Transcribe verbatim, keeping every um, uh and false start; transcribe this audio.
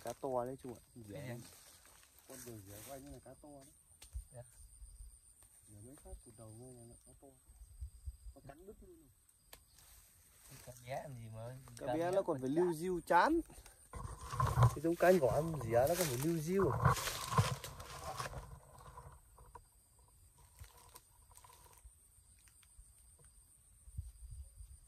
cá to đấy chú ạ. Dẻ. Con đường dẻ quay như là cá to đấy. Dạ. Giờ mấy phát từ đầu ngay là cá to. Nó cắn đứt luôn rồi. Cá bé làm gì mà Cá bé nó còn phải lưu diêu chán. Cái giống cá nhỏ dẻ nó còn phải lưu diêu.